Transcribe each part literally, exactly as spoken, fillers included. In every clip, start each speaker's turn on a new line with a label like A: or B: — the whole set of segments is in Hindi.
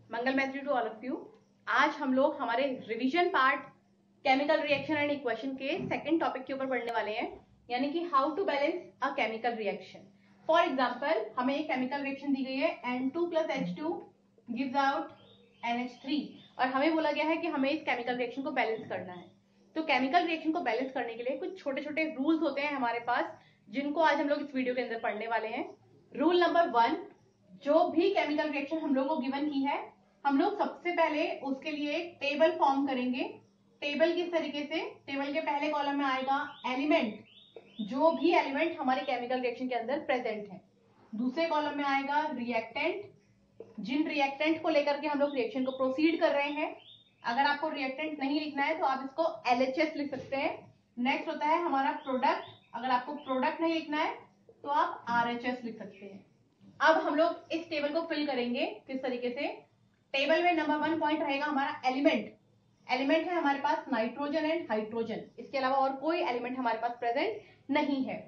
A: मंगल मैत्री टू ऑल ऑफ यू। आज हम लोग हमारे revision part chemical reaction and equation के सेकंड टॉपिक के ऊपर पढ़ने वाले हैं, यानी कि how to balance a chemical reaction. For example, हमें एक केमिकल रिएक्शन दी गई है N two plus H two gives out N H three और हमें बोला गया है कि हमें इस केमिकल रिएक्शन को बैलेंस करना है। तो केमिकल रिएक्शन को बैलेंस करने के लिए कुछ छोटे छोटे रूल्स होते हैं हमारे पास, जिनको आज हम लोग इस वीडियो के अंदर पढ़ने वाले हैं। रूल नंबर वन, जो भी केमिकल रिएक्शन हम लोग को गिवन की है, हम लोग सबसे पहले उसके लिए एक टेबल फॉर्म करेंगे। टेबल किस तरीके से? टेबल के पहले कॉलम में आएगा एलिमेंट, जो भी एलिमेंट हमारे केमिकल रिएक्शन के अंदर प्रेजेंट है। दूसरे कॉलम में आएगा रिएक्टेंट, जिन रिएक्टेंट को लेकर के हम लोग रिएक्शन को प्रोसीड कर रहे हैं। अगर आपको रिएक्टेंट नहीं लिखना है तो आप इसको एल एच एस लिख सकते हैं। नेक्स्ट होता है हमारा प्रोडक्ट, अगर आपको प्रोडक्ट नहीं लिखना है तो आप आर एच एस लिख सकते हैं। अब हम लोग इस टेबल को फिल करेंगे किस तरीके से? टेबल में नंबर वन पॉइंट रहेगा हमारा एलिमेंट। एलिमेंट है हमारे पास नाइट्रोजन एंड हाइड्रोजन, इसके अलावा और कोई एलिमेंट हमारे पास प्रेजेंट नहीं है।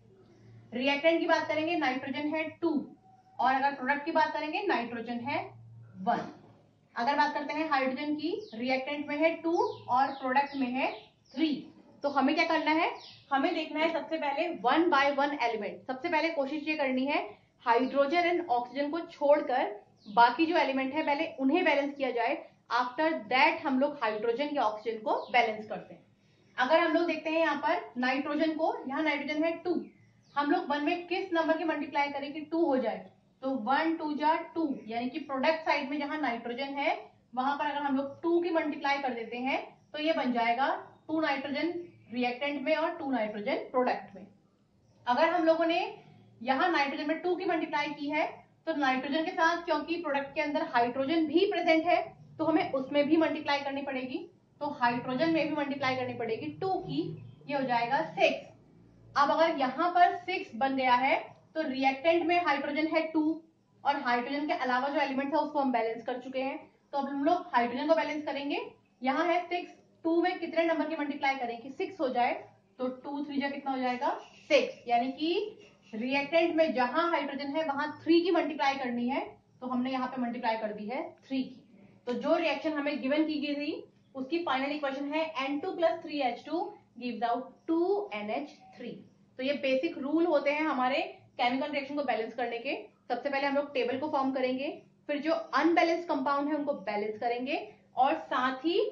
A: रिएक्टेंट की बात करेंगे, नाइट्रोजन है टू, और अगर प्रोडक्ट की बात करेंगे नाइट्रोजन है वन। अगर बात करते हैं हाइड्रोजन की, रिएक्टेंट में है टू और प्रोडक्ट में है थ्री। तो हमें क्या करना है? हमें देखना है सबसे पहले वन बाय वन एलिमेंट। सबसे पहले कोशिश ये करनी है हाइड्रोजन एंड ऑक्सीजन को छोड़कर बाकी जो एलिमेंट है पहले उन्हें बैलेंस किया जाए। आफ्टर दैट हम लोग हाइड्रोजन या ऑक्सीजन को बैलेंस करते हैं। अगर हम लोग देखते हैं यहाँ पर नाइट्रोजन को, यहाँ नाइट्रोजन है टू, हम लोग वन में किस नंबर की मल्टीप्लाई करें कि टू हो जाए? तो वन टू जा टू, यानी कि प्रोडक्ट साइड में जहां नाइट्रोजन है वहां पर अगर हम लोग टू की मल्टीप्लाई कर देते हैं तो ये बन जाएगा टू नाइट्रोजन रिएक्टेंट में और टू नाइट्रोजन प्रोडक्ट में। अगर हम लोगों ने यहाँ नाइट्रोजन में टू की मल्टीप्लाई की है तो नाइट्रोजन के साथ, क्योंकि प्रोडक्ट के अंदर हाइड्रोजन भी प्रेजेंट है, तो हमें उसमें भी मल्टीप्लाई करनी पड़ेगी। तो हाइड्रोजन में भी मल्टीप्लाई करनी पड़ेगी टू की, ये हो जाएगा सिक्स। अब अगर यहाँ पर सिक्स बन गया है तो रिएक्टेंट में हाइड्रोजन है टू और हाइड्रोजन के अलावा जो एलिमेंट है उसको हम बैलेंस कर चुके हैं। तो अब हम लोग हाइड्रोजन को बैलेंस करेंगे। यहाँ है सिक्स, टू में कितने नंबर की मल्टीप्लाई करें कि सिक्स हो जाए? तो टू थ्री जा कितना हो जाएगा? सिक्स, यानी कि रिएक्टेंट में जहां हाइड्रोजन है वहां थ्री की मल्टीप्लाई करनी है, तो हमने यहाँ पे मल्टीप्लाई कर दी है थ्री की। तो जो रिएक्शन हमें गिवन की गई थी उसकी फाइनल इक्वेशन है N two plus three H two gives out two N H three. तो ये बेसिक रूल होते हैं हमारे केमिकल रिएक्शन को बैलेंस करने के। सबसे पहले हम लोग टेबल को फॉर्म करेंगे, फिर जो अनबैलेंस कंपाउंड है उनको बैलेंस करेंगे, और साथ ही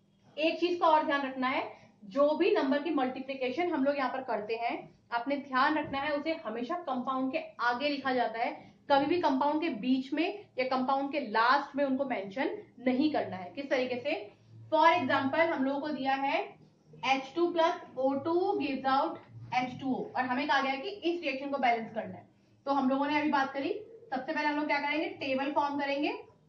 A: एक चीज का और ध्यान रखना है, जो भी नंबर की मल्टीप्लिकेशन हम लोग यहाँ पर करते हैं आपने ध्यान रखना है उसे हमेशा कंपाउंड के आगे लिखा जाता है। कभी भी कंपाउंड के बीच में या कंपाउंड के लास्ट में उनको मेंशन नहीं करना है। किस तरीके से? फॉर एग्जांपल, हम लोगों को दिया है H two plus O two gives out H two O और हमें कहा गया है कि इस रिएक्शन को बैलेंस करना है। तो हम लोगों ने अभी बात करी, सबसे पहले हम लोग क्या करेंगे? टेबल फॉर्म करेंगे।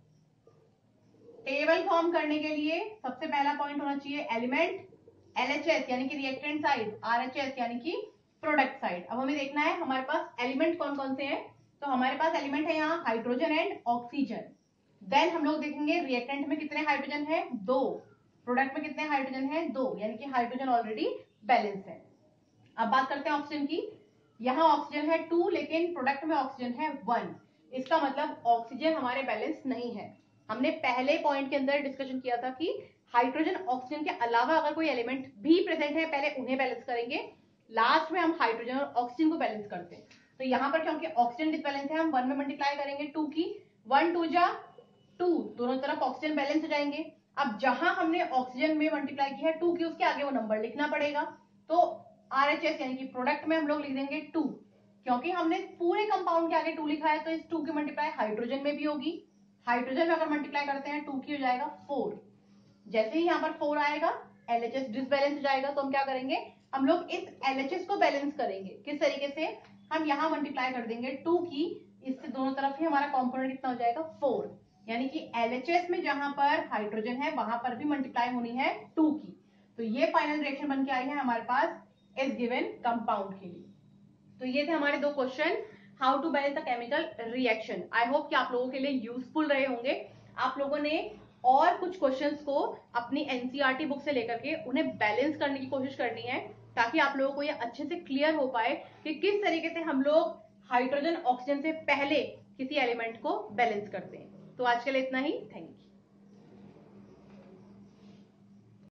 A: टेबल फॉर्म करने के लिए सबसे पहला पॉइंट होना चाहिए एलिमेंट, एल एच एस यानी कि reactant side, R H S यानी कि प्रोडक्ट साइड। अब हमें देखना है हमारे पास एलिमेंट कौन कौन से हैं। तो हमारे पास एलिमेंट है यहाँ हाइड्रोजन एंड ऑक्सीजन। देन हम लोग देखेंगे रिएक्टेंट में कितने हाइड्रोजन है? दो। प्रोडक्ट में कितने हाइड्रोजन है? दो, यानी कि हाइड्रोजन ऑलरेडी बैलेंस है। अब बात करते हैं ऑक्सीजन की। यहाँ ऑक्सीजन है टू लेकिन प्रोडक्ट में ऑक्सीजन है वन। इसका मतलब ऑक्सीजन हमारे बैलेंस नहीं है। हमने पहले पॉइंट के अंदर डिस्कशन किया था कि हाइड्रोजन ऑक्सीजन के अलावा अगर कोई एलिमेंट भी प्रेजेंट है पहले उन्हें बैलेंस करेंगे, लास्ट में हम हाइड्रोजन और ऑक्सीजन को बैलेंस करते हैं। तो यहाँ पर क्योंकि ऑक्सीजन डिसबैलेंस है, हम वन में मल्टीप्लाई करेंगे टू की, वन टू जा टू, दोनों तरफ ऑक्सीजन बैलेंस हो जाएंगे। अब जहां हमने ऑक्सीजन में मल्टीप्लाई की है टू की, उसके आगे वो नंबर लिखना पड़ेगा। तो आर एच एस यानी कि प्रोडक्ट में हम लोग लिख देंगे टू, क्योंकि हमने पूरे कंपाउंड के आगे टू लिखा है तो इस टू की मल्टीप्लाई हाइड्रोजन में भी होगी। हाइड्रोजन में अगर मल्टीप्लाई करते हैं टू की हो जाएगा फोर। जैसे ही यहाँ पर फोर आएगा एल एच एस डिसबैलेंस हो जाएगा, तो हम क्या करेंगे? हम लोग इस एल एच एस को बैलेंस करेंगे। किस तरीके से? हम यहाँ मल्टीप्लाई कर देंगे टू की, इससे दोनों तरफ ही हमारा कॉम्पोनेंट कितना हो जाएगा? फोर, यानी कि एल एच एस में जहां पर हाइड्रोजन है वहां पर भी मल्टीप्लाई होनी है टू की। तो ये फाइनल रिएक्शन बन के आई है हमारे पास इस गिवन कंपाउंड के लिए। तो ये थे हमारे दो question, how to balance the chemical reaction. I hope कि आप लोगों के लिए यूजफुल रहे होंगे। आप लोगों ने और कुछ क्वेश्चंस को अपनी एनसीईआरटी बुक से लेकर के उन्हें बैलेंस करने की कोशिश करनी है, ताकि आप लोगों को ये अच्छे से क्लियर हो पाए कि किस तरीके से हम लोग हाइड्रोजन ऑक्सीजन से पहले किसी एलिमेंट को बैलेंस करते हैं। तो आज के लिए इतना ही, थैंक यू।